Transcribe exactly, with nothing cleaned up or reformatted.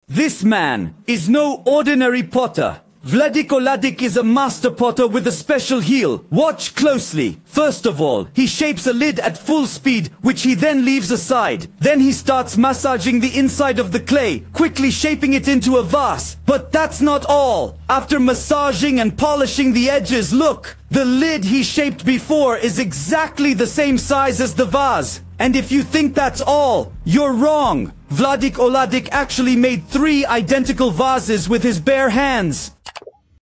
This man is no ordinary potter. Vladik Oladik is a master potter with a special heel. Watch closely. First of all, he shapes a lid at full speed, which he then leaves aside. Then he starts massaging the inside of the clay, quickly shaping it into a vase. But that's not all. After massaging and polishing the edges, look! The lid he shaped before is exactly the same size as the vase. And if you think that's all, you're wrong. Vladik Oladik actually made three identical vases with his bare hands.